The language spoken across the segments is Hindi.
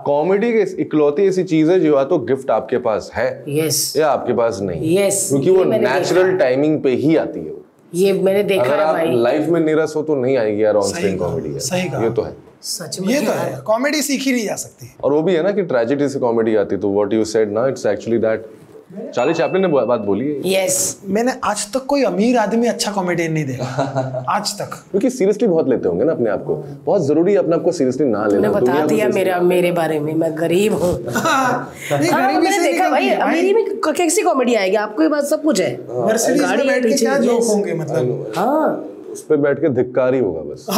कॉमेडी की इकलौती ऐसी चीज है जो या तो गिफ्ट आपके पास है या आपके पास नहीं, क्योंकि वो नेचुरल टाइमिंग पे ही आती है। ये मैंने देखा है भाई। अगर आप लाइफ में नीरस हो तो नहीं आएगी यार ऑन स्क्रीन कॉमेडी। सही कहा, ये तो है, सच में ये तो है, कॉमेडी सीखी नहीं जा सकती। और वो भी है ना कि ट्रेजेडी से कॉमेडी आती है, तो व्हाट यू सेड ना, it's actually that. Charlie Chaplin ने बात बोली है। यस, मैंने आज तक कोई अमीर आदमी अच्छा कॉमेडियन नहीं देखा आज तक, क्योंकि सीरियसली बहुत लेते होंगे ना अपने आप को। बहुत जरूरी है अपने आप को सीरियसली ना लेना। बता दिया मेरे बारे में, मैं गरीब हूँ। मैंने देखा भाई, अमीरी में कैसी कॉमेडी आएगी? आपको ये बात सब कुछ है, मर्सिडीज में बैठ के क्या जोक होंगे, मतलब हाँ उस पे बैठ के धिक्कार ही होगा बस।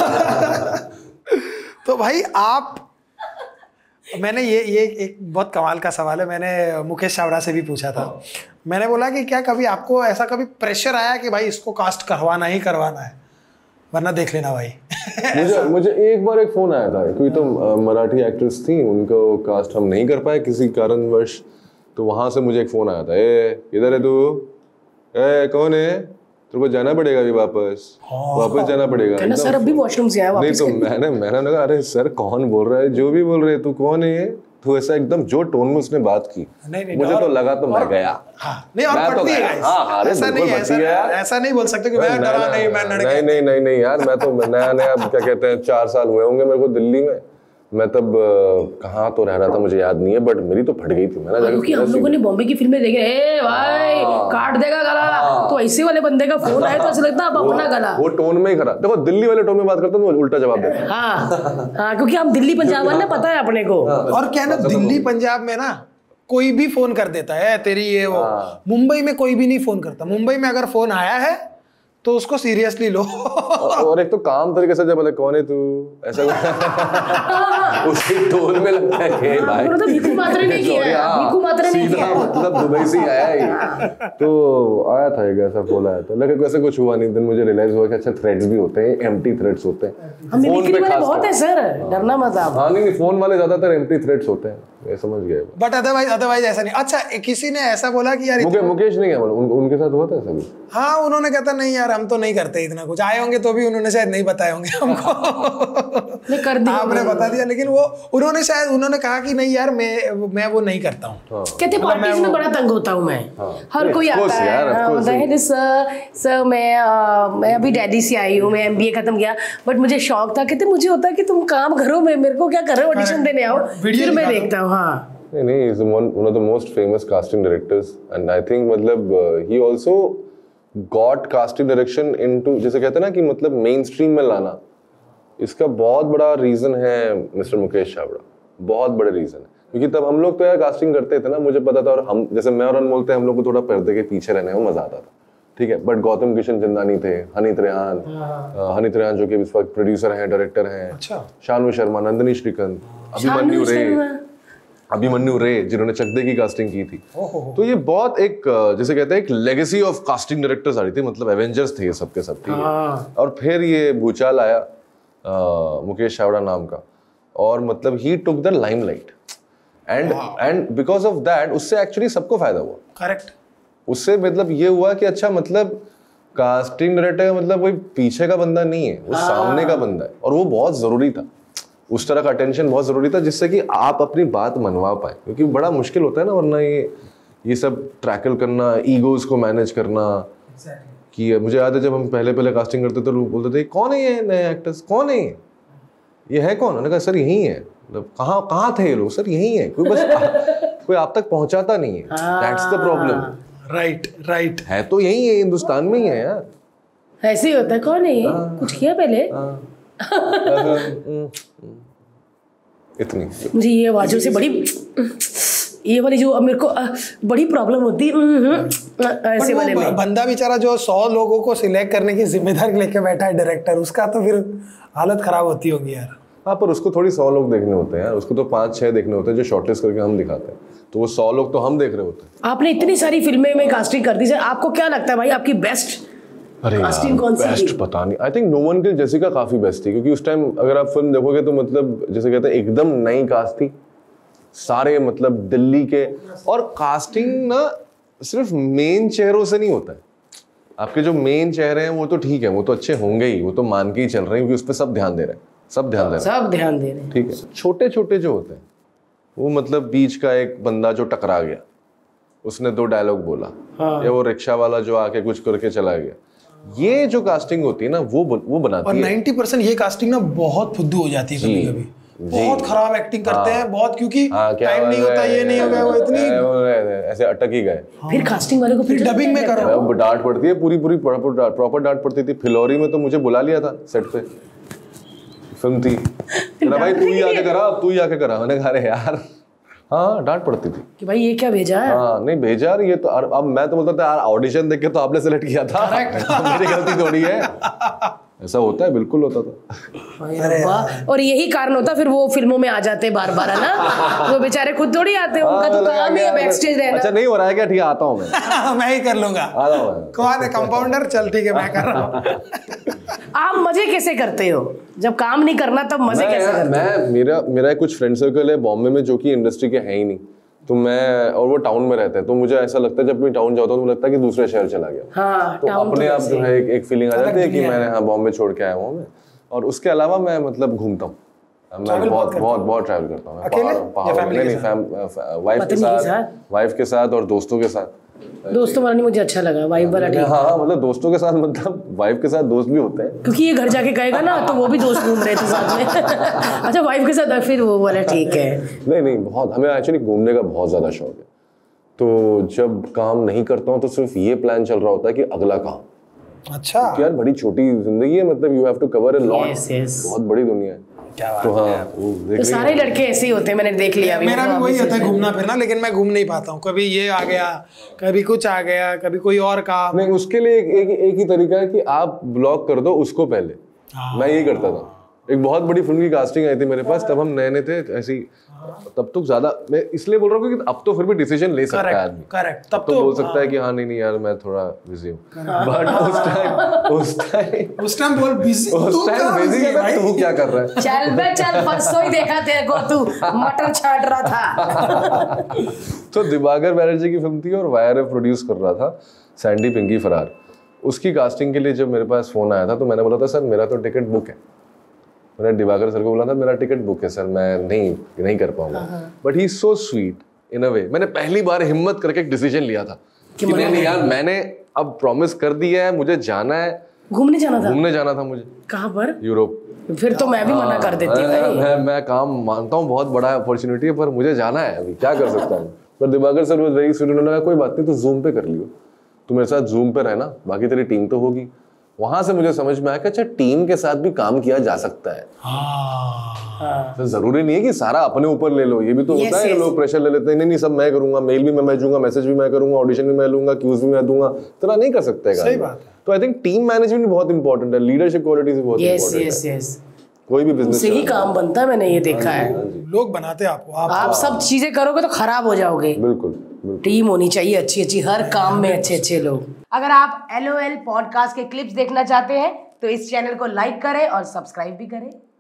तो भाई आप, मैंने ये एक बहुत कमाल का सवाल है, मैंने मुकेश चावड़ा से भी पूछा था। मैंने बोला कि क्या कभी आपको ऐसा कभी प्रेशर आया कि भाई इसको कास्ट करवाना ही करवाना है, वरना देख लेना भाई? मुझे एक बार एक फोन आया था, क्योंकि तो मराठी एक्ट्रेस थी, उनको कास्ट हम नहीं कर पाए किसी कारणवश, तो वहां से मुझे एक फोन आया था, ए इधर है तू, ए कौन है, तेरे को जाना पड़ेगा अभी वापस जाना पड़ेगा। कहना सर अभी वॉशरूम से आया वापस। नहीं तो मैंने कहा अरे सर कौन बोल रहा है, जो भी बोल रहे, तू कौन है ये? तो ऐसा एकदम जो टोन में उसने बात की, मुझे तो लगा तो मैं गया। नहीं और पड़ती है, ऐसा नहीं बोल सकते कि मैं डरा नहीं, मैं लड़ गया। नहीं यार, मैं तो नया क्या कहते हैं 4 साल हुए होंगे मेरे को दिल्ली में। मैं तब कहाँ तो रह रहा था मुझे याद नहीं है, बट मेरी तो फट गई थी। मैंने क्योंकि हम लोगों ने बॉम्बे की फिल्में देखे, ए भाई काट देगा गला, तो ऐसे वाले बंदे का फोन आया तो ऐसा लगता है अब अपना गला। वो टोन में ही खरा, देखो दिल्ली वाले टोन में बात करता हूँ तो उल्टा जवाब देता। हाँ क्योंकि हम दिल्ली पंजाब वाले, पता है अपने को। और क्या ना, दिल्ली पंजाब में ना कोई भी फोन कर देता है तेरी ये वो। मुंबई में कोई भी नहीं फोन करता। मुंबई में अगर फोन आया है तो उसको सीरियसली लो। और एक तो काम तरीके से जब बोले कौन है तू, ऐसा उसी टोन में लगता है कि भाई मतलब भिखू मात्रे नहीं किया है, भिखू मात्रे नहीं किया है, मतलब दुबई से आया ही। तो आया था एक ऐसा फोन आया था, लेकिन वैसे कुछ हुआ नहीं। दिन मुझे रियलाइज हुआ कि अच्छा थ्रेड्स भी होते हैं, एम्प्टी थ्रेड्स होते हैं फोन पे खास बहुत है सर, डरना मत आप। हाँ नहीं, फोन वाले ज्यादातर एम्प्टी थ्रेड्स होते हैं, ये समझ गए। बट अदरवाइज ऐसा नहीं। अच्छा किसी ने ऐसा बोला कि यार मुकेश नहीं है, उनके साथ हुआ था ऐसा भी? हाँ, उन्होंने कहता नहीं यार हम तो नहीं करते इतना कुछ, आए होंगे तो भी उन्होंने शायद नहीं बताए होंगे हमको। कर दिया आपने बता दिया, लेकिन वो उन्होंने कहा कि नहीं यार मैं वो नहीं करता हूँ। कहते पार्टीज में बड़ा तंग होता हूँ मैं। हर कोई आता है सर मैं अभी दिल्ली से आई हूँ, मैं MBA खत्म किया, बट मुझे शौक था। कहते मुझे होता है कि तुम काम करो, मेरे को क्या कर रहे हो, ऑडिशन देने आओ, फिर मैं देखता हूँ। हाँ नहीं, he's one of the most famous casting directors, and I think मतलब he also got casting direction into, जैसे कहते हैं ना कि मतलब मेन स्ट्रीम में लाना, इसका बहुत बड़ा रीजन है मिस्टर मुकेश चावड़ा, बहुत बड़े रीजन है। क्योंकि तब हम लोग तो यार कास्टिंग करते थे ना, मुझे पता था, और हम जैसे मैं और अनमोल थे, हम लोग को थोड़ा पर्दे के पीछे रहने में मजा आता था, ठीक है। बट गौतम किशन चंदानी थे, हनी त्रेहान जो कि इस वक्त प्रोड्यूसर हैं, डायरेक्टर हैं, शानवी शर्मा, नंदिनी श्रीकांत, अभिमन्यु रे जिन्होंने चक दे की कास्टिंग की थी। तो ये बहुत एक जैसे कहते हैं एक लेगेसी ऑफ कास्टिंग डायरेक्टर्स आ रही थी, मतलब एवेंजर्स थे ये सबके सब, ठीक है। और फिर ये भूचाल आया मुकेश चावड़ा नाम का, और मतलब ही took the limelight, and because of that उससे एक्चुअली सबको फायदा हुआ। करेक्ट। उससे मतलब ये हुआ कि अच्छा मतलब कास्टिंग डायरेक्टर का मतलब कोई पीछे का बंदा नहीं है, वो सामने का बंदा है, और वो बहुत जरूरी था। उस तरह का अटेंशन बहुत जरूरी था, जिससे कि आप अपनी बात मनवा पाए, क्योंकि बड़ा मुश्किल होता है ना वरना ये सब ट्रैकल करना, ईगोज को मैनेज करना। कि मुझे याद है जब हम पहले कास्टिंग करते थे, लोग बोलते थे कौन है ये नए एक्टर्स, कौन है ये है कौन? मैंने कहा सर यही है। मतलब कहाँ थे ये लोग? सर यही है। कोई आप तक पहुंचाता नहीं है, दैट्स द प्रॉब्लम। राइट है तो यही है, हिंदुस्तान में ही है यार, ऐसे ही होता है। कौन है ये? कुछ किया पहले? इतनी मुझे ये आवाजों से बड़ी, ये वाली जो मेरे को बड़ी प्रॉब्लम होती है ऐसे वाले में। बंदा बेचारा जो 100 लोगों को सिलेक्ट करने की जिम्मेदारी लेके बैठा है डायरेक्टर, उसका तो फिर हालत खराब होती होगी यार। हाँ, पर उसको थोड़ी 100 लोग देखने होते हैं यार, उसको तो 5-6 देखने होते हैं जो शॉर्टलिस्ट करके हम दिखाते हैं, तो वो 100 लोग तो हम देख रहे होते हैं। आपने इतनी सारी फिल्में में कास्टिंग कर दी सर, आपको क्या लगता है भाई आपकी बेस्ट कास्टिंग कौन सी? बेस्ट पता नहीं, I think no one kill Jessica काफी बेस्ट थी, क्योंकि उस टाइम अगर आप फिल्म देखोगे तो मतलब जैसे कहते हैं एकदम नई कास्ट थी, सारे मतलब दिल्ली के। और कास्टिंग ना सिर्फ मेन चेहरों से नहीं होता है, आपके जो मेन चेहरे हैं वो तो ठीक है, वो तो अच्छे होंगे ही, वो तो मान के ही चल रहे हैं, क्योंकि उस पर सब ध्यान दे रहे हैं, सब ध्यान दे रहे हैं, ठीक है। छोटे छोटे जो होते हैं वो मतलब बीच का एक बंदा जो टकरा गया, उसने 2 डायलॉग बोला, या वो रिक्शा वाला जो आके कुछ करके चला गया, ये जो कास्टिंग होती है ना वो बनाती है। और 90% ये कास्टिंग ना बहुत फुद्दू हो जाती है कभी कभी, बहुत खराब एक्टिंग करते हैं बहुत, क्योंकि टाइम नहीं होता, ये नहीं हो गया, वो इतनी ऐसे अटक ही गए। फिर कास्टिंग वाले को फिर डबिंग में करो, डांट पड़ती है, पूरी प्रॉपर डांट पड़ती थी। फिलौरी में तो मुझे बुला लिया था सेट पे, फिल्म थी, भाई तू ही आके करा। मैंने कहा अरे यार हाँ, डांट पड़ती थी कि भाई ये क्या भेजा है। हाँ नहीं भेजा, ये तो अब मैं तो बोलता था यार ऑडिशन देख के तो आपने सेलेक्ट किया था, मेरी गलती थोड़ी है। ऐसा होता है, बिल्कुल होता था। अरे और यही कारण होता फिर वो फिल्मों में आ जाते बार बार, है ना। वो बेचारे खुद थोड़ी आते हैं, उनका तो काम ही है बैक स्टेज रहना। अच्छा नहीं हो रहा है क्या? ठीक है आता हूँ मैं मैं ही कर लूंगा। कौन है कंपाउंडर? चल ठीक है मैं कर रहा हूँ। आप मजे कैसे करते हो जब काम नहीं करना, तब मजे कैसे करते हो? मेरा कुछ फ्रेंड सर्कल है बॉम्बे में जो कि इंडस्ट्री के है ही नहीं, तो मैं, और वो टाउन में रहते हैं, तो मुझे ऐसा लगता है जब मैं टाउन जाता हूँ तो मुझे लगता है कि दूसरे शहर चला गया। हाँ, तो अपने आप जो है एक फीलिंग आ जाती है कि मैंने हाँ बॉम्बे छोड़ के आया हूँ मैं। और उसके अलावा मैं मतलब घूमता हूँ, मैं बहुत ट्रैवल करता हूँ। वाइफ के साथ और दोस्तों के साथ। दोस्तों वाला नहीं मुझे अच्छा लगा, वाइफ वाला ठीक। हाँ मतलब दोस्तों के साथ, मतलब वाइफ के साथ दोस्त भी होते हैं, क्योंकि ये घर जाके कहेगा ना तो वो भी दोस्त घूम रहे थे साथ में। अच्छा वाइफ के साथ फिर वो वाला ठीक है। नहीं बहुत, हमें एक्चुअली घूमने का बहुत ज्यादा शौक है। तो जब काम नहीं करता हूँ तो सिर्फ ये प्लान चल रहा होता है कि अगला काम। अच्छा यार बड़ी छोटी जिंदगी है, मतलब you have to cover a lot, बहुत बड़ी दुनिया है। क्या बात तो हाँ, तो सारे लड़के ऐसे ही होते हैं, मैंने देख लिया। मेरा भी वही होता है घूमना फिरना, लेकिन मैं घूम नहीं पाता हूँ। कभी ये आ गया, कभी कुछ आ गया, कभी कोई और काम। नहीं, उसके लिए एक ही तरीका है कि आप ब्लॉक कर दो उसको पहले। मैं यही करता था। एक बहुत बड़ी फिल्म की कास्टिंग आई थी मेरे पास, तब हम नए थे ऐसी, तब तो ज्यादा, मैं इसलिए बोल रहा हूँ क्योंकि अब तो फिर भी डिसीजन ले सकता है आदमी। करेक्ट, तब तो बोल सकता है कि हाँ नहीं यार मैं थोड़ा बिजी हूँ, बट उस टाइम बोल बिजी, उस टाइम बिजी है, तू क्या कर रहा है? चल परसों ही देखा तेरे को, तू मटर छाट रहा था। तो दिबाकर बैनर्जी की फिल्म थी और वायर प्रोड्यूस कर रहा था, सैंडी पिंकी फरार। उसकी कास्टिंग के लिए जब मेरे पास फोन आया था तो मैंने बोला था सर मेरा तो टिकट बुक है। मैंने दिवाकर सर को बोला था मेरा टिकट बुक है सर, मैं नहीं कर पाऊंगा। But he is so sweet in a way. मैंने पहली बार हिम्मत करके एक डिसीजन लिया था कि नहीं यार मैंने अब प्रॉमिस कर दिया है, मुझे जाना है, घूमने जाना था मुझे। कहाँ पर? यूरोप। फिर तो मैं भी मना कर देती हूँ। मैं काम मानता हूँ, बहुत बड़ा अपॉर्चुनिटी है, पर मुझे जाना है, अभी क्या कर सकता हूँ। पर Diwakar sir was very sweet. उन्होंने कहा कोई बात नहीं, तू जूम पे कर लियो, तू मेरे साथ जूम पे रहना, बाकी तेरी टीम तो होगी। वहां से मुझे समझ में आया कि अच्छा टीम के साथ भी काम किया जा सकता है। तो जरूरी नहीं है कि सारा अपने ऊपर ले लो, ये भी तो होता है कि लोग प्रेशर ले लेते हैं, नहीं सब मैं करूंगा, मेल भी मैं भेजूंगा, मैसेज भी मैं करूंगा, ऑडिशन भी मैं लूंगा, क्यूज भी मैं दूंगा, इतना नहीं कर सकते। सही बात है। तो आई थिंक टीम मैनेजमेंट बहुत इंपॉर्टेंट है, लीडरशिप क्वालिटीज बहुत इंपॉर्टेंट है। कोई भी बिजनेस से ही काम बनता है, मैंने ये देखा है। लोग बनाते हैं आपको, आप सब चीजें करोगे तो खराब हो जाओगे। बिल्कुल। टीम होनी चाहिए अच्छी, हर काम में अच्छे लोग। अगर आप LOL पॉडकास्ट के क्लिप्स देखना चाहते हैं तो इस चैनल को लाइक करें और सब्सक्राइब भी करें।